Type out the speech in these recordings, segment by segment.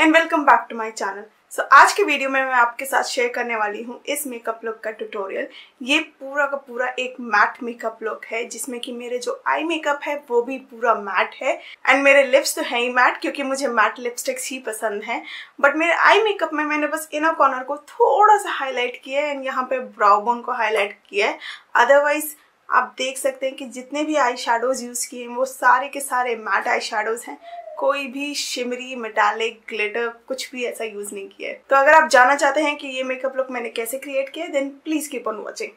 And welcome back to my channel. So आज के video में मैं आपके साथ शेयर करने वाली हूँ इस मेकअप लुक का ट्यूटोरियल। ये पूरा का पूरा एक मैट मेकअप लुक है जिसमें कि मेरे जो आई मेकअप है वो भी पूरा मैट है एंड मेरे लिप्स तो है ही मैट क्योंकि मुझे मैट लिपस्टिक्स ही पसंद है। बट मेरे आई मेकअप में मैंने बस इनर कॉर्नर को थोड़ा सा हाईलाइट किया है एंड यहाँ पे ब्राउ बोन को हाईलाइट किया है। अदरवाइज आप देख सकते हैं कि जितने भी आई शेडोज यूज किए हैं वो सारे के सारे मैट आई शेडोज हैं। कोई भी शिमरी मेटालिक ग्लिटर कुछ भी ऐसा यूज नहीं किया है। तो अगर आप जानना चाहते हैं कि ये मेकअप लुक मैंने कैसे क्रिएट किया then please keep on watching.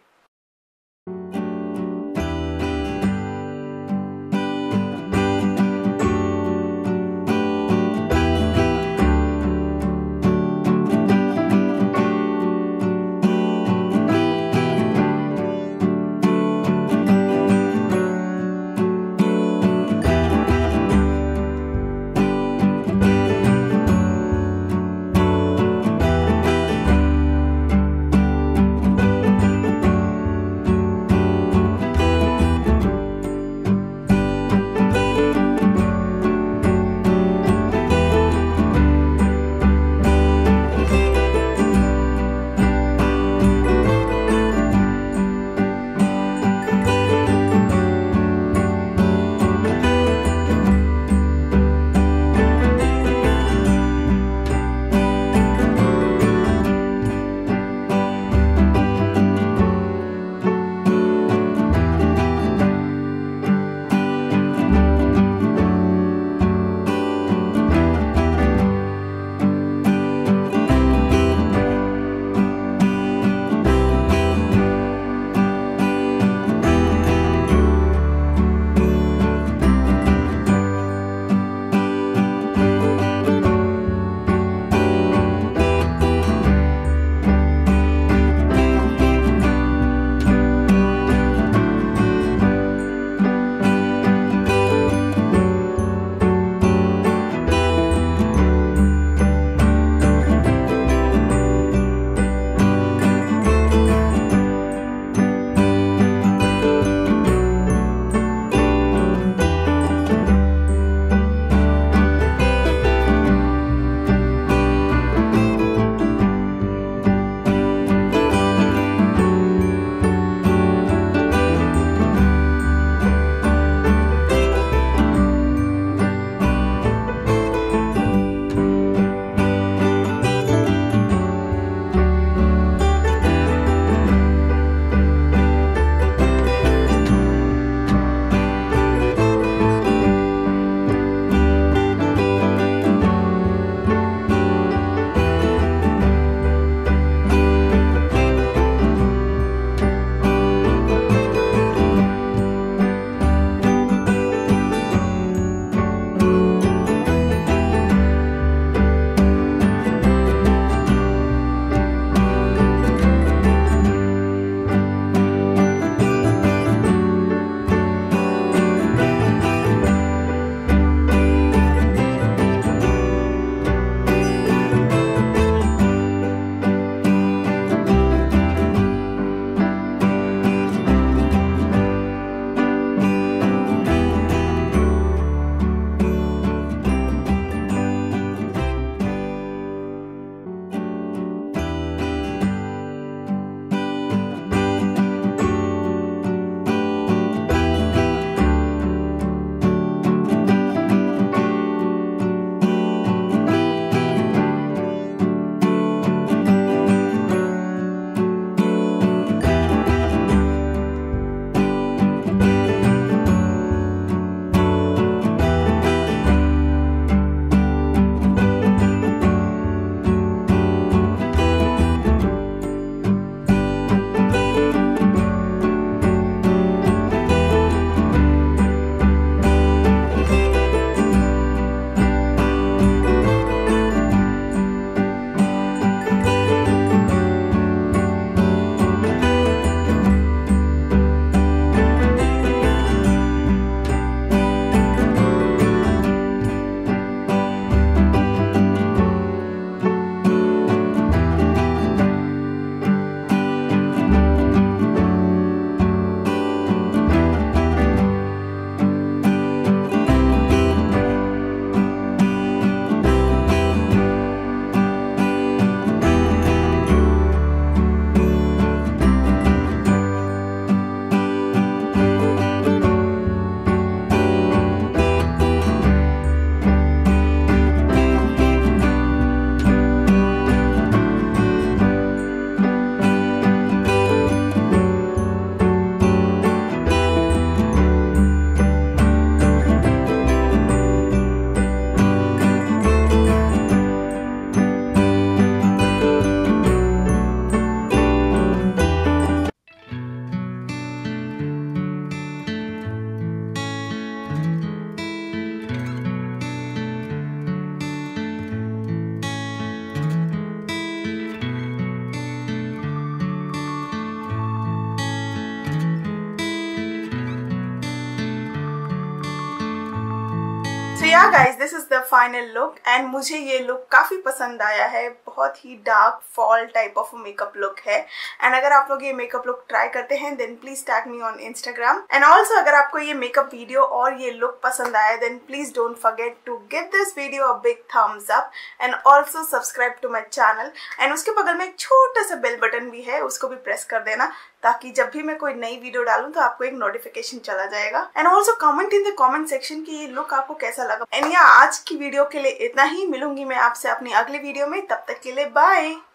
Yeah guys, this is the final look and मुझे ये लुक काफी पसंद आया है। बहुत ही dark fall type of makeup look है एंड अगर आप लोग ये मेकअप लुक ट्राई करते हैं then please tag me on Instagram. And also अगर आपको ये मेकअप वीडियो और ये लुक पसंद आया then please don't forget to give this video a big thumbs up and also subscribe to my channel. And उसके बगल में एक छोटा सा बेल बटन भी है, उसको भी प्रेस कर देना ताकि जब भी मैं कोई नई वीडियो डालूं तो आपको एक नोटिफिकेशन चला जाएगा। And also comment in the comment section कि ये लुक आपको कैसा लगा। एंड आज की वीडियो के लिए इतना ही। मिलूंगी मैं आपसे अपनी अगली वीडियो में, तब तक के लिए बाय।